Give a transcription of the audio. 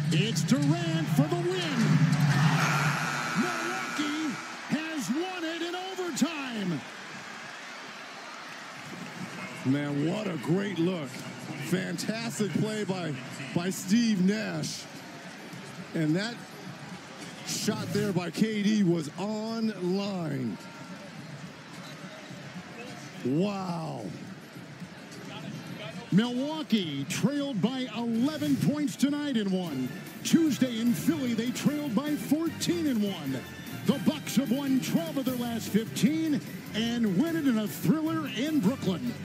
It's Durant for the win. Milwaukee has won it in overtime. Man, what a great look. Fantastic play by Steve Nash. And that shot there by KD was on line. Wow. Milwaukee trailed by 11 points tonight in one. Tuesday in Philly, they trailed by 14 in one. The Bucks have won 12 of their last 15 and win it in a thriller in Brooklyn.